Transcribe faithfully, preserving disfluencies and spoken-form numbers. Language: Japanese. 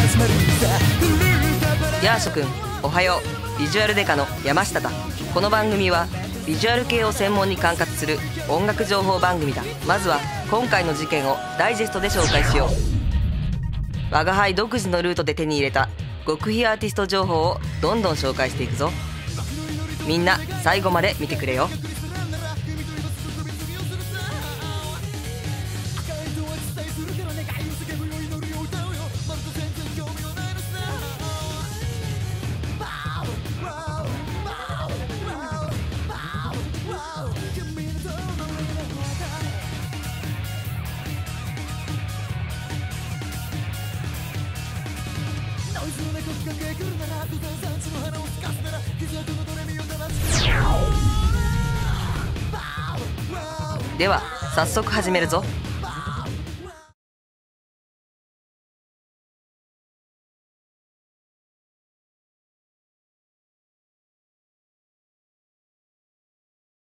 やあ諸君、おはよう。ビジュアルデカの山下だ。この番組はビジュアル系を専門に管轄する音楽情報番組だ。まずは今回の事件をダイジェストで紹介しよう。我が輩独自のルートで手に入れた極秘アーティスト情報をどんどん紹介していくぞ。みんな最後まで見てくれよ。では早速始めるぞ。